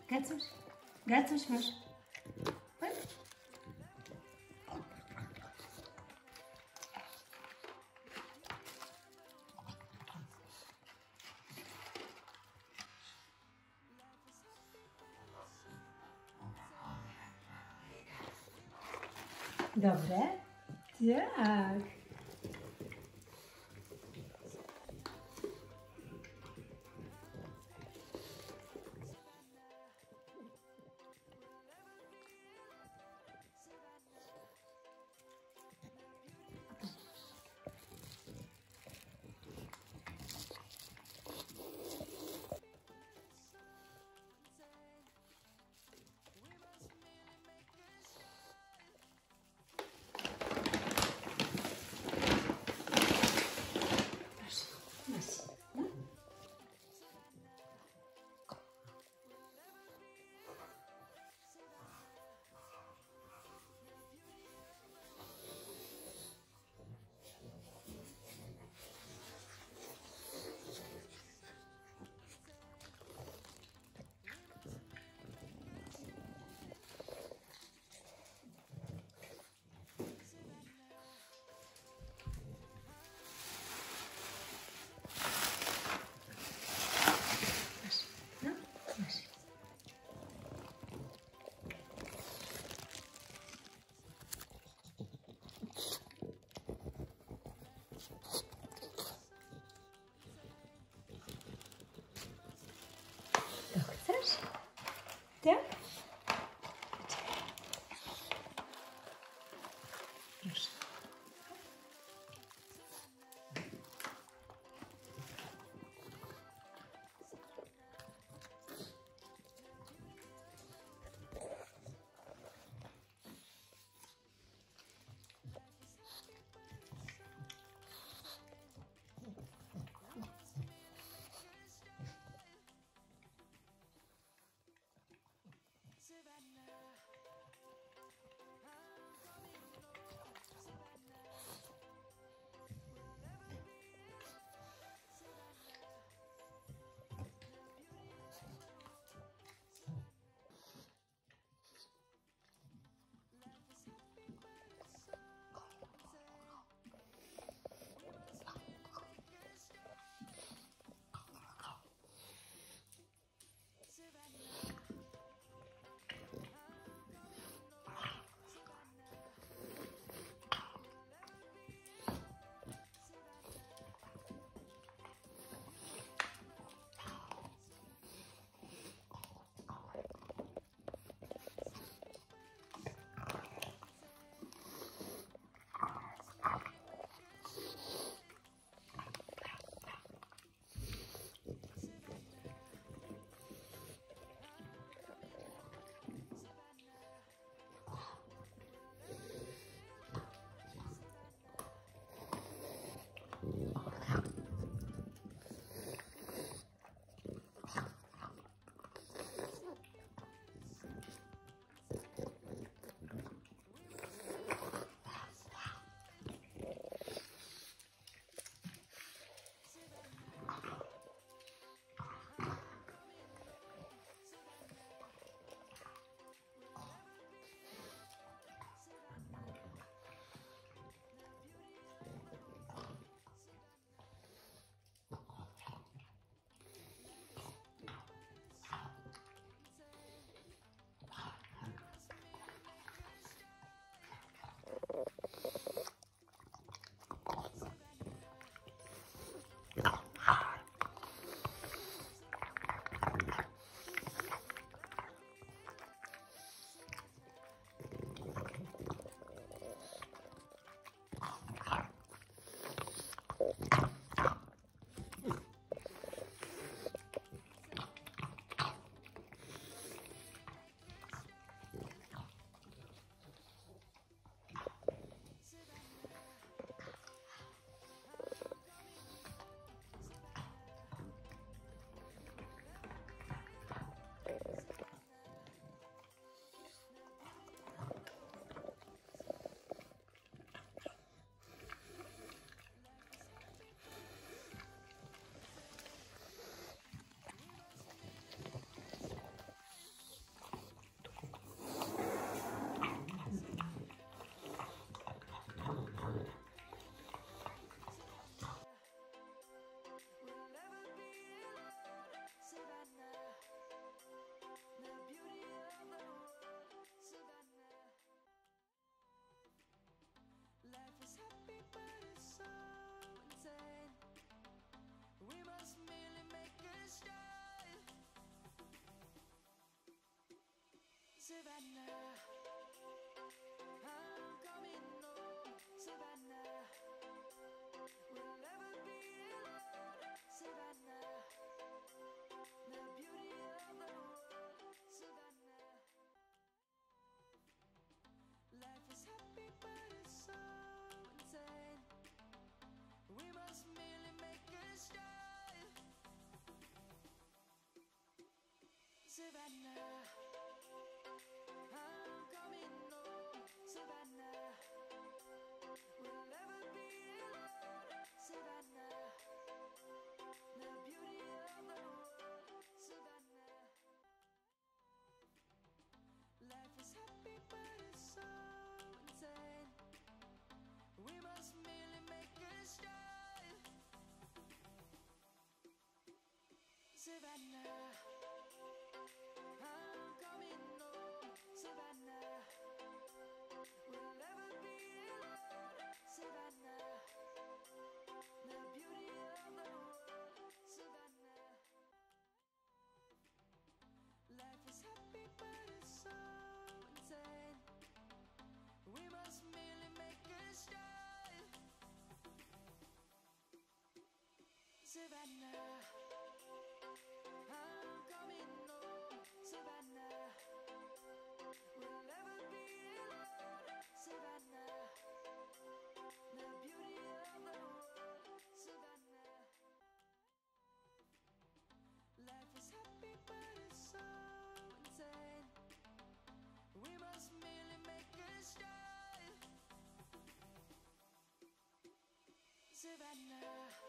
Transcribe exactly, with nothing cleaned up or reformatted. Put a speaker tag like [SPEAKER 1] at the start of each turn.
[SPEAKER 1] Gacuś, Gacuś masz. Tak? Dobre? Tak.
[SPEAKER 2] but it's so insane. We must merely make a start. Savannah, I'm coming home. Savannah, we'll never be alone. Savannah, the beauty of the world. Savannah, life is happy but it's so insane. We must merely make a start. Savannah, I'm coming home. Savannah, we'll never be alone. Savannah, the beauty of the world. Savannah, life is happy but it's so insane. We must merely make a start. Savannah, I'm coming home. Savannah, we'll never be alone. Savannah, the beauty of the world. Savannah, life is happy but it's so insane. We must merely make a start. Savannah.